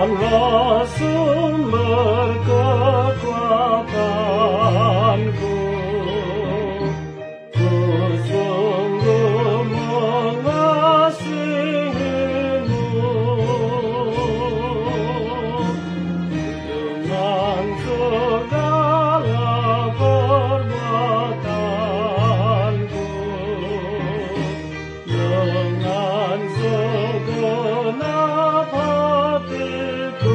Tuhanlah sumber kekuatanku, ku sungguh mengasihimu. Dengan segala perbuatanku, dengan segenap hatiku,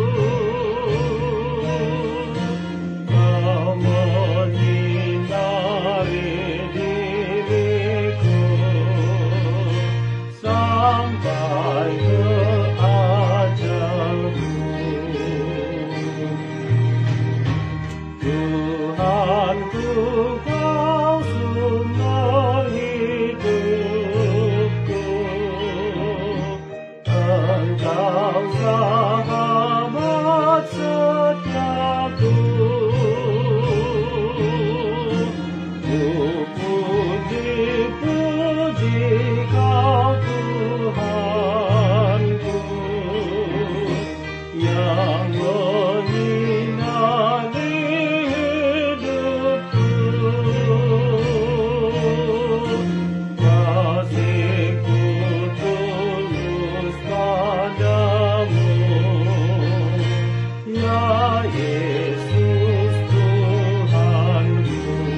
Kau menyinari diriku sampai ke ajalku. Tuhanku, Kau sumber hidupku, Engkau sahabat setiaku. Ku puji Kau Tuhanku, yang menyinari hidupku. Kasihku tulus padamu, ya Yesus Tuhanku.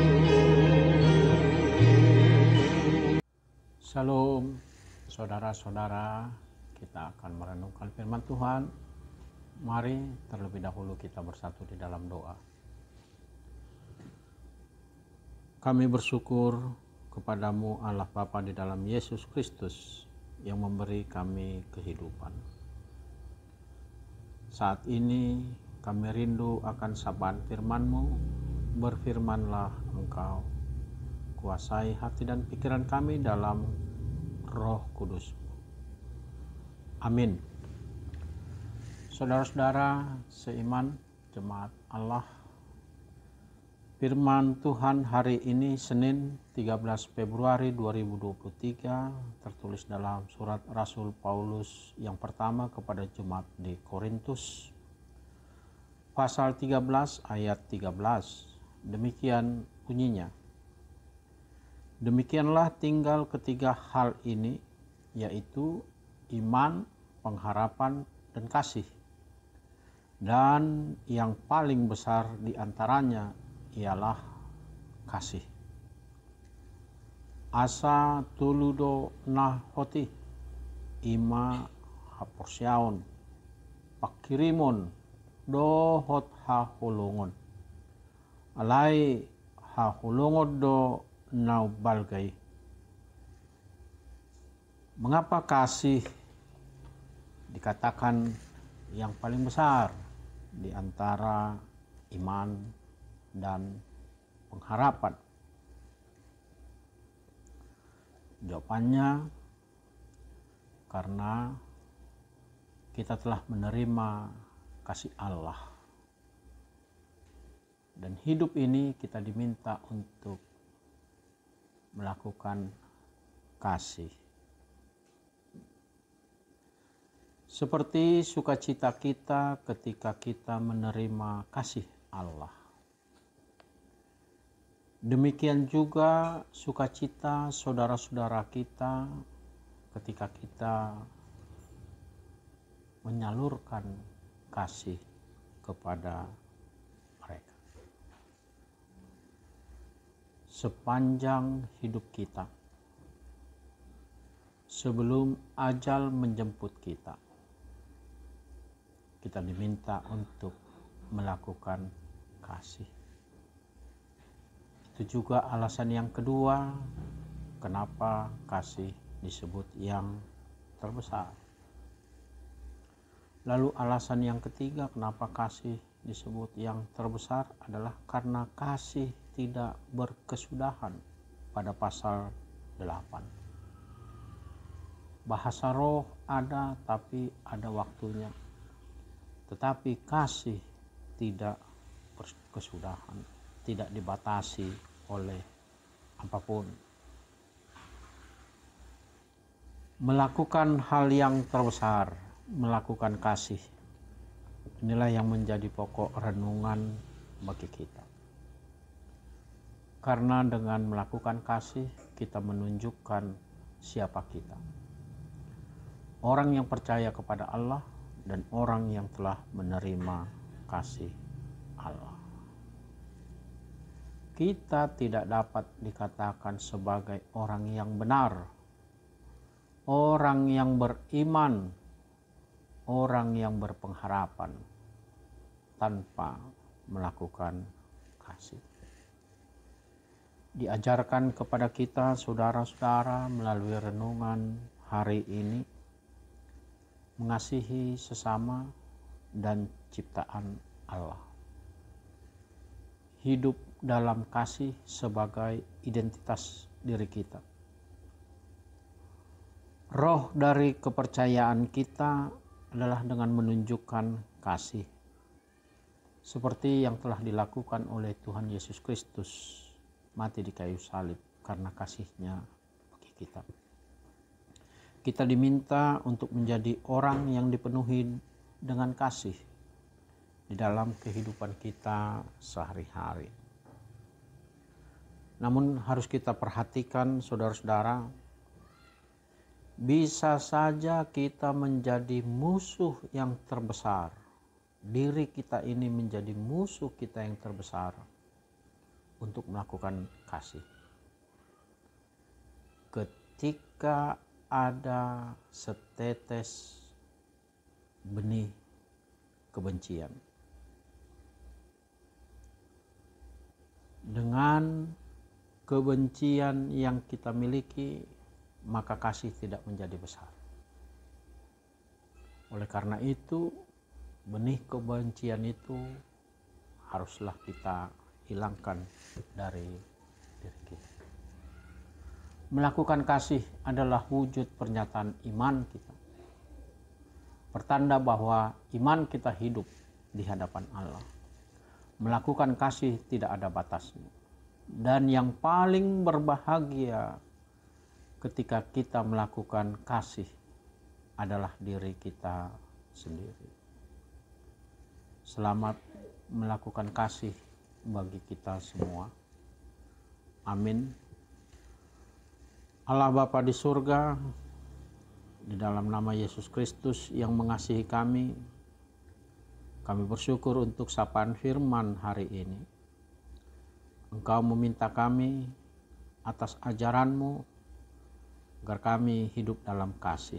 Shalom, saudara-saudara, kita akan merenungkan firman Tuhan. Mari terlebih dahulu kita bersatu di dalam doa. Kami bersyukur kepadamu Allah Bapa di dalam Yesus Kristus yang memberi kami kehidupan. Saat ini kami rindu akan sabaan firman-Mu. Berfirmanlah Engkau, kuasai hati dan pikiran kami dalam Roh Kudus. Amin. Saudara-saudara seiman jemaat Allah, firman Tuhan hari ini Senin 13 Februari 2023 tertulis dalam surat Rasul Paulus yang pertama kepada jemaat di Korintus, pasal 13 ayat 13. Demikian bunyinya. Demikianlah tinggal ketiga hal ini, yaitu iman, pengharapan, dan kasih. Dan yang paling besar di antaranya ialah kasih. Asa tuludo nahoti, ima haporsiaon, pakirimon, dohot hahulungon. Alai hahulungon do naubalgai. Mengapa kasih dikatakan yang paling besar di antara iman dan pengharapan? Jawabannya, karena kita telah menerima kasih Allah. Dan hidup ini kita diminta untuk melakukan kasih. Seperti sukacita kita ketika kita menerima kasih Allah. Demikian juga sukacita saudara-saudara kita ketika kita menyalurkan kasih kepada mereka. Sepanjang hidup kita, sebelum ajal menjemput kita, kita diminta untuk melakukan kasih. Itu juga alasan yang kedua kenapa kasih disebut yang terbesar. Lalu alasan yang ketiga kenapa kasih disebut yang terbesar adalah karena kasih tidak berkesudahan pada pasal 8. Bahasa roh ada tapi ada waktunya. Tetapi kasih tidak berkesudahan, tidak dibatasi oleh apapun. Melakukan hal yang terbesar, melakukan kasih, Inilah yang menjadi pokok renungan bagi kita. Karena dengan melakukan kasih, kita menunjukkan siapa kita. Orang yang percaya kepada Allah dan orang yang telah menerima kasih Allah. Kita tidak dapat dikatakan sebagai orang yang benar, orang yang beriman, orang yang berpengharapan tanpa melakukan kasih. Diajarkan kepada kita saudara-saudara melalui renungan hari ini, mengasihi sesama dan ciptaan Allah. Hidup dalam kasih sebagai identitas diri kita. Roh dari kepercayaan kita adalah dengan menunjukkan kasih, seperti yang telah dilakukan oleh Tuhan Yesus Kristus, mati di kayu salib karena kasih-Nya bagi kita. Kita diminta untuk menjadi orang yang dipenuhi dengan kasih di dalam kehidupan kita sehari-hari. Namun harus kita perhatikan saudara-saudara, bisa saja kita menjadi musuh yang terbesar. Diri kita ini menjadi musuh kita yang terbesar untuk melakukan kasih. Ketika ada setetes benih kebencian, dengan kebencian yang kita miliki, maka kasih tidak menjadi besar. Oleh karena itu, benih kebencian itu haruslah kita hilangkan dari diri kita. Melakukan kasih adalah wujud pernyataan iman kita, pertanda bahwa iman kita hidup di hadapan Allah. Melakukan kasih tidak ada batasnya. Dan yang paling berbahagia ketika kita melakukan kasih adalah diri kita sendiri. Selamat melakukan kasih bagi kita semua. Amin. Allah Bapa di surga, di dalam nama Yesus Kristus yang mengasihi kami bersyukur untuk sapaan firman hari ini. Engkau meminta kami atas ajaran-Mu agar kami hidup dalam kasih.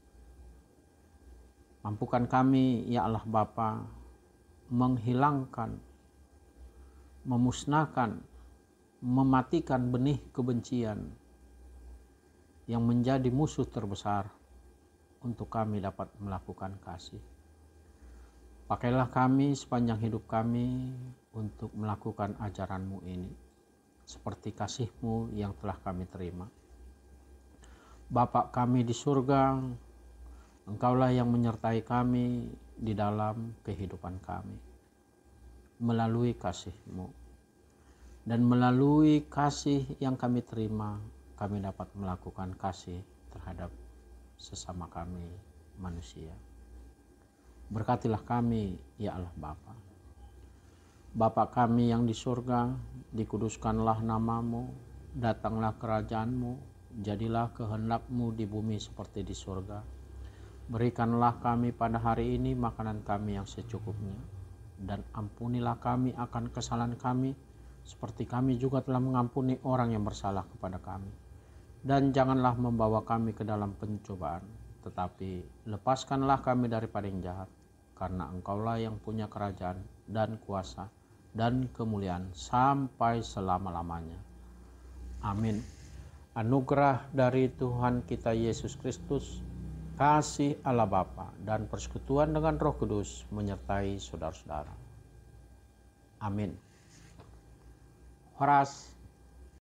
Mampukan kami, ya Allah Bapa, menghilangkan, memusnahkan, mematikan benih kebencian yang menjadi musuh terbesar untuk kami dapat melakukan kasih. Pakailah kami sepanjang hidup kami untuk melakukan ajaran-Mu ini, seperti kasih-Mu yang telah kami terima. Bapa kami di surga, Engkaulah yang menyertai kami di dalam kehidupan kami, melalui kasih-Mu. Dan melalui kasih yang kami terima, kami dapat melakukan kasih terhadap sesama kami manusia. Berkatilah kami, ya Allah Bapa. Bapa kami yang di surga, dikuduskanlah nama-Mu, datanglah kerajaan-Mu, jadilah kehendak-Mu di bumi seperti di surga. Berikanlah kami pada hari ini makanan kami yang secukupnya, dan ampunilah kami akan kesalahan kami, seperti kami juga telah mengampuni orang yang bersalah kepada kami. Dan janganlah membawa kami ke dalam pencobaan, tetapi lepaskanlah kami daripada yang jahat, karena Engkaulah yang punya kerajaan dan kuasa dan kemuliaan sampai selama-lamanya. Amin. Anugerah dari Tuhan kita Yesus Kristus, kasih Allah Bapa, dan persekutuan dengan Roh Kudus menyertai saudara-saudara. Amin. Horas